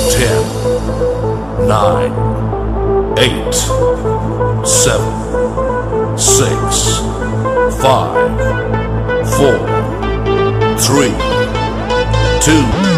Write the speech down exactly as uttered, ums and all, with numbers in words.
ten, nine, eight, seven, six, five, four, three, two,